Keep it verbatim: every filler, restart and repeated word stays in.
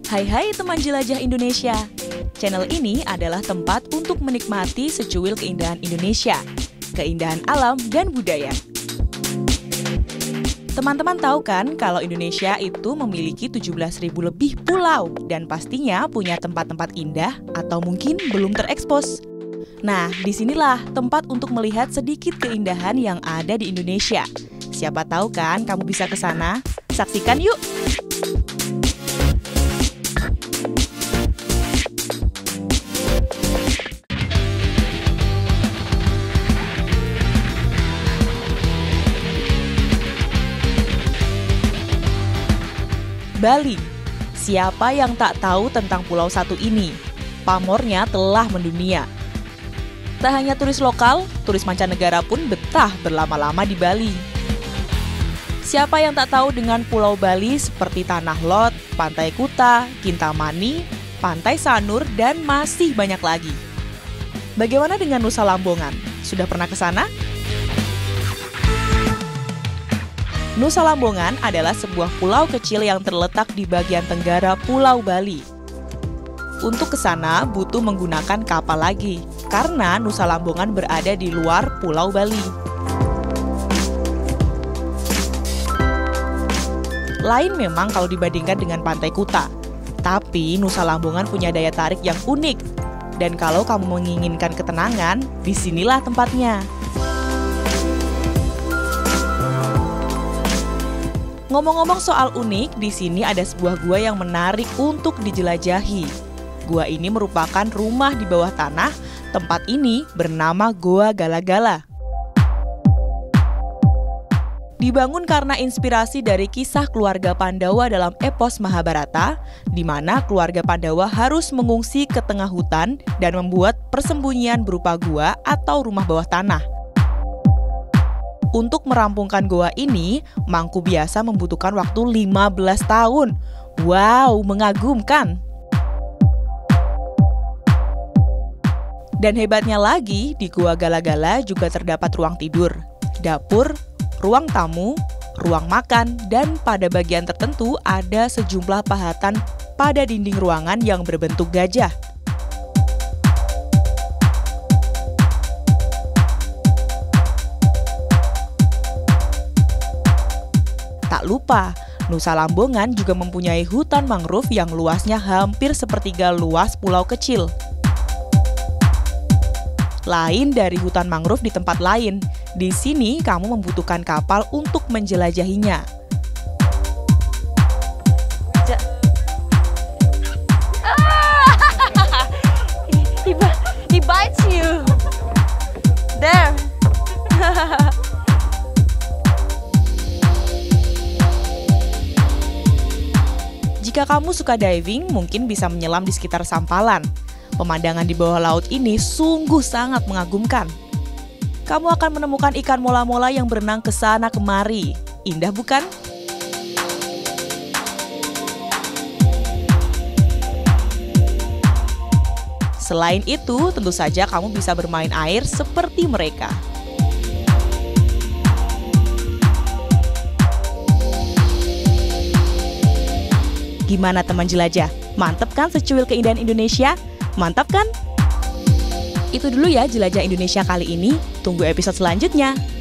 Hai hai teman jelajah Indonesia. Channel ini adalah tempat untuk menikmati secuil keindahan Indonesia, keindahan alam dan budaya. Teman-teman tahu kan kalau Indonesia itu memiliki tujuh belas ribu lebih pulau dan pastinya punya tempat-tempat indah atau mungkin belum terekspos. Nah, disinilah tempat untuk melihat sedikit keindahan yang ada di Indonesia. Siapa tahu kan kamu bisa ke sana? Saksikan yuk! Bali. Siapa yang tak tahu tentang pulau satu ini? Pamornya telah mendunia. Tak hanya turis lokal, turis mancanegara pun betah berlama-lama di Bali. Siapa yang tak tahu dengan Pulau Bali seperti Tanah Lot, Pantai Kuta, Kintamani, Pantai Sanur, dan masih banyak lagi. Bagaimana dengan Nusa Lambongan? Sudah pernah ke sana? Nusa Lambongan adalah sebuah pulau kecil yang terletak di bagian tenggara Pulau Bali. Untuk ke sana butuh menggunakan kapal lagi, karena Nusa Lambongan berada di luar Pulau Bali. Lain memang kalau dibandingkan dengan Pantai Kuta, tapi Nusa Lambongan punya daya tarik yang unik. Dan kalau kamu menginginkan ketenangan, disinilah tempatnya. Ngomong-ngomong soal unik, di sini ada sebuah gua yang menarik untuk dijelajahi. Gua ini merupakan rumah di bawah tanah. Tempat ini bernama Goa Gala-Gala. Dibangun karena inspirasi dari kisah keluarga Pandawa dalam epos Mahabharata, di mana keluarga Pandawa harus mengungsi ke tengah hutan dan membuat persembunyian berupa gua atau rumah bawah tanah. Untuk merampungkan goa ini, Mangku Biasa membutuhkan waktu lima belas tahun. Wow, mengagumkan! Dan hebatnya lagi, di Goa Gala-Gala juga terdapat ruang tidur, dapur, ruang tamu, ruang makan, dan pada bagian tertentu ada sejumlah pahatan pada dinding ruangan yang berbentuk gajah. Tak lupa, Nusa Lambongan juga mempunyai hutan mangrove yang luasnya hampir sepertiga luas pulau kecil. Lain dari hutan mangrove di tempat lain, di sini kamu membutuhkan kapal untuk menjelajahinya. he, he bites you. There. Jika kamu suka diving, mungkin bisa menyelam di sekitar Sampalan. Pemandangan di bawah laut ini sungguh sangat mengagumkan. Kamu akan menemukan ikan mola-mola yang berenang ke sana kemari. Indah bukan? Selain itu, tentu saja kamu bisa bermain air seperti mereka. Gimana teman jelajah? Mantap kan secuil keindahan Indonesia? Mantap kan? Itu dulu ya jelajah Indonesia kali ini. Tunggu episode selanjutnya.